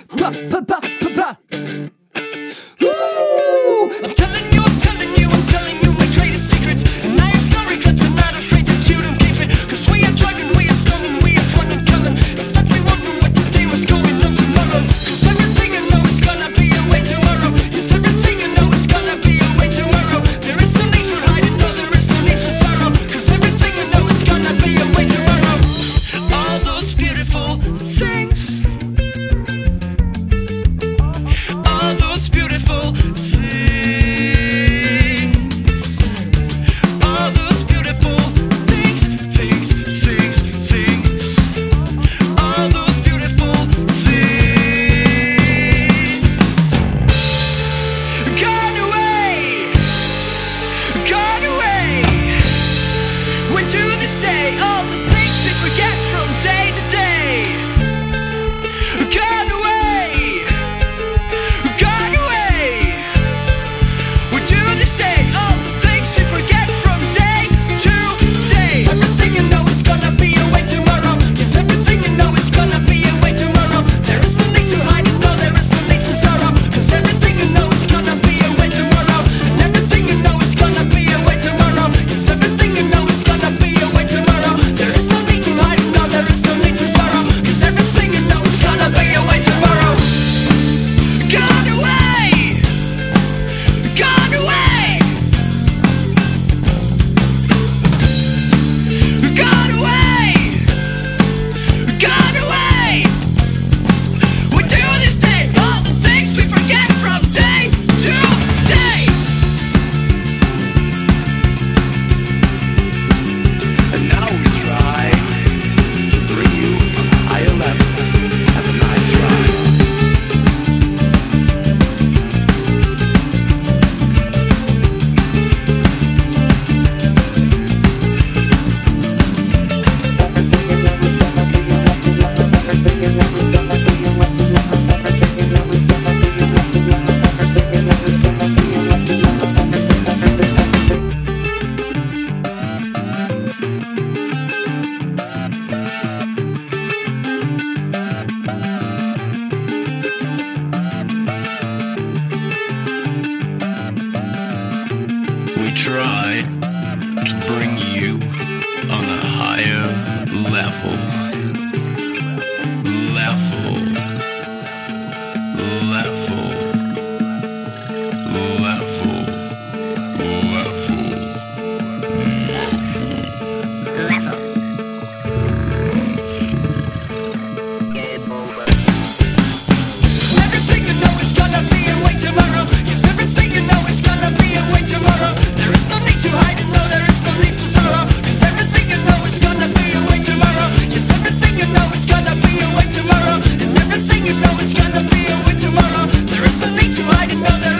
Pa, pa, pa, pa, pa. Ooh, I'm telling you, I'm telling you, I'm telling you my greatest secrets. And I have no regrets, I'm not afraid that you don't keep it. Cause we are driving, we are stunning, we are fun and coming. It's not we wonder what today was going on tomorrow. Cause everything I know is gonna be a way tomorrow. Yes, everything I know is gonna be a way tomorrow. There is no need for hiding, no, there is no need for sorrow. Cause everything I know is gonna be a way tomorrow. All those beautiful things, all those beautiful things, all those beautiful things, things, things, things, all those beautiful things gone away, gone away. When to this day, all the things we forget from day to day, gone away, gone away. When to this day, all the things we forget from day to day. Everything you know is gonna be a way tomorrow. Yes, everything you know is gonna be a way tomorrow. There is no need to hide it, no, there is no need for sorrow. Cause everything you know is gonna be a way tomorrow. And everything you know is gonna be a way tomorrow. Yes, everything you know is gonna be a way tomorrow. There is no need to hide it, no, there is no need for sorrow. Cause everything you know is gonna be a way tomorrow. Gone away, gone away, gone away, gone away. We do this day, all the things we forget from day to day. And now we try to bring you on a higher level. Have a nice ride. We tried to bring you on a higher level. Level. Level. Level. Everything you know is gonna be a way tomorrow. Yes, everything you know is gonna be a way tomorrow. There is no need to hide it, no, there is no need for sorrow. Cause everything you know is gonna be a way tomorrow. Yes, everything you know is gonna be a way tomorrow. And everything you know is gonna be a way tomorrow. There is no need to hide it, no, there